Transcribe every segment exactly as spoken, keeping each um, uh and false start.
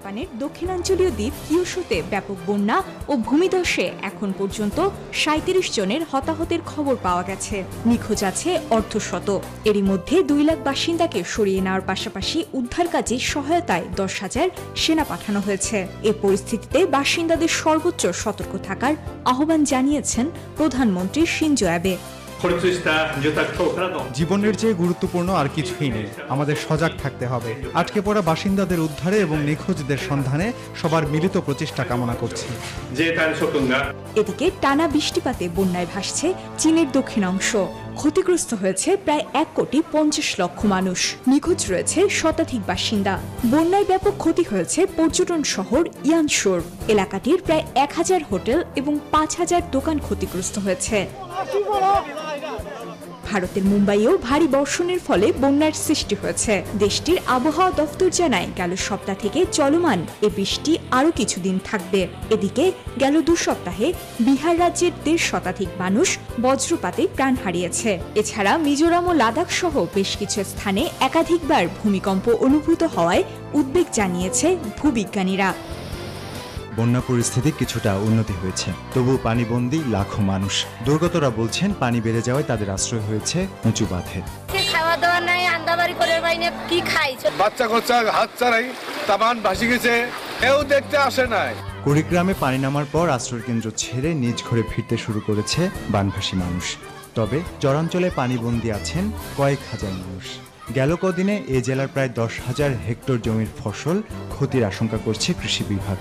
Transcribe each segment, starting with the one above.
জাপানের দক্ষিণাঞ্চলীয় দ্বীপ কিউশুতে ব্যাপক বন্যা ও ভূমিধসে এখন পর্যন্ত সাঁইত্রিশ জনের হতাহতের খবর পাওয়া গেছে। নিখোঁজ আছে অর্ধশত। এরই মধ্যে দুই লাখ বাসিন্দাকে সরিয়ে নেওয়ার পাশাপাশি উদ্ধার কাজে সহায়তায় দশ হাজার সেনা পাঠানো হয়েছে। এ পরিস্থিতিতে বাসিন্দাদের সর্বোচ্চ সতর্ক থাকার আহ্বান জানিয়েছেন প্রধানমন্ত্রী শিনজো অ্যাবে। জীবনের চেয়ে গুরুত্বপূর্ণ আর কিছুই নেই, আমাদের সজাগ থাকতে হবে। আটকে পড়া বাসিন্দাদের উদ্ধারে এবং নিখোঁজদের সন্ধানে সবার মিলিত প্রচেষ্টা কামনা করছি। এদিকে টানা বৃষ্টিপাতে বন্যায় ভাসছে চীনের দক্ষিণাংশ। ক্ষতিগ্রস্ত হয়েছে প্রায় এক কোটি পঞ্চাশ লক্ষ মানুষ। নিখোঁজ রয়েছে শতাধিক বাসিন্দা। বন্যায় ব্যাপক ক্ষতি হয়েছে পর্যটন শহর ইয়ানশোর। এলাকাটির প্রায় এক হাজার হোটেল এবং পাঁচ হাজার দোকান ক্ষতিগ্রস্ত হয়েছে। ভারতের মুম্বাইয়েও ভারী বর্ষণের ফলে বন্যার সৃষ্টি হয়েছে। দেশটির আবহাওয়া দফতর জানায়, গেল সপ্তাহ থেকে চলমান এ বৃষ্টি আরও কিছুদিন থাকবে। এদিকে গেল দু সপ্তাহে বিহার রাজ্যের দেড় শতাধিক মানুষ বজ্রপাতে প্রাণ হারিয়েছে। এছাড়া মিজোরাম ও লাদাখ সহ বেশ কিছু স্থানে একাধিকবার ভূমিকম্প অনুভূত হওয়ায় উদ্বেগ জানিয়েছে ভূবিজ্ঞানীরা। বন্যা পরিস্থিতি কিছুটা উন্নতি হয়েছে, তবু পানিবন্দী লাখো মানুষ। দুর্গতরা বলছেন পানি বেড়ে যাওয়ায় তাদের আশ্রয় হয়েছে উঁচু বাঁধে। খাওয়া দাওয়া নাই, আন্দাবাড়ি করে বাইনে কি খাই, বাচ্চা কাচ্চা হাত ছাড়াই তামান ভাসি গেছে, কেউ দেখতে আসে নাই। কুড়িগ্রামে পানি নামার পর আশ্রয় কেন্দ্র ছেড়ে নিজ ঘরে ফিরতে শুরু করেছে বানভাসী মানুষ। তবে চরাঞ্চলে পানিবন্দী আছেন কয়েক হাজার মানুষ। গেল কদিনে এ জেলার প্রায় দশ হাজার হেক্টর জমির ফসল ক্ষতির আশঙ্কা করছে কৃষি বিভাগ।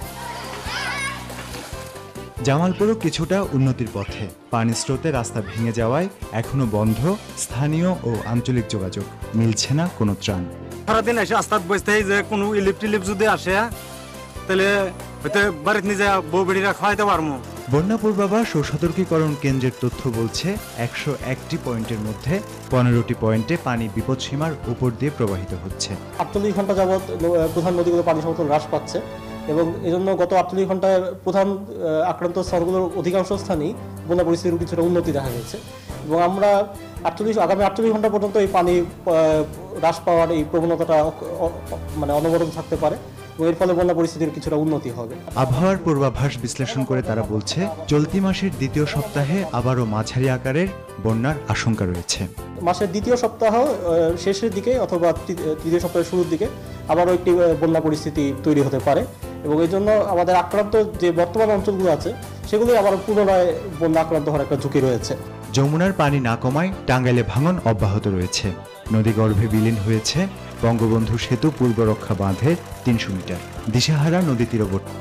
জামালপুরও কিছুটা উন্নতির পথে। পানি স্রোতে রাস্তা ভেঙে যাওয়ায় এখনো বন্ধ স্থানীয় ও আঞ্চলিক যোগাযোগ, মিলছে না কোনো ত্রাণ। সারাদিন এসে আস্তাদ বসতে যে কোনো ইলিপ টিলিপ যদি আসে তাহলে হয়তো বাড়িতে নিজে বউ বেড়িরা খাওয়াইতে পারবো। বন্যা পূর্বাভাস ও সতর্কীকরণ কেন্দ্রের তথ্য বলছে, একশো একটি পয়েন্টের মধ্যে পনেরোটি পয়েন্টে পানি বিপদসীমার উপর দিয়ে প্রবাহিত হচ্ছে। আটচল্লিশ ঘন্টা যাবৎ প্রধান নদীগুলো পানি সমতল হ্রাস পাচ্ছে এবং এজন্য গত আটচল্লিশ ঘন্টায় প্রধান আক্রান্ত স্থানগুলোর অধিকাংশ স্থানেই বন্যা পরিস্থিতির কিছুটা উন্নতি দেখা গেছে এবং আমরা আটচল্লিশ আগামী আটচল্লিশ ঘন্টা পর্যন্ত এই পানি হ্রাস পাওয়ার এই প্রবণতাটা মানে অনবরত থাকতে পারে এবং এর ফলে বন্যা পরিস্থিতির কিছুটা উন্নতি হবে। আবহাওয়ার পূর্বাভাস বিশ্লেষণ করে তারা বলছে, চলতি মাসের দ্বিতীয় সপ্তাহে আবারও মাঝারি আকারের বন্যার আশঙ্কা রয়েছে। মাসের দ্বিতীয় সপ্তাহ শেষের দিকে অথবা তৃতীয় সপ্তাহের শুরুর দিকে আবারও একটি বন্যা পরিস্থিতি তৈরি হতে পারে এবং এই জন্য আমাদের আক্রান্ত যে বর্তমান অঞ্চলগুলো আছে সেগুলোই আবার পুনরায় বন্যা আক্রান্ত হওয়ার একটা ঝুঁকি রয়েছে। যমুনার পানি না কমায় টাঙ্গাইলে ভাঙন অব্যাহত রয়েছে। নদীগর্ভে বিলীন হয়েছে বঙ্গবন্ধু সেতু পূর্ব রক্ষা বাঁধের তিনশো মিটার। দিশেহারা নদী তীরবর্তী।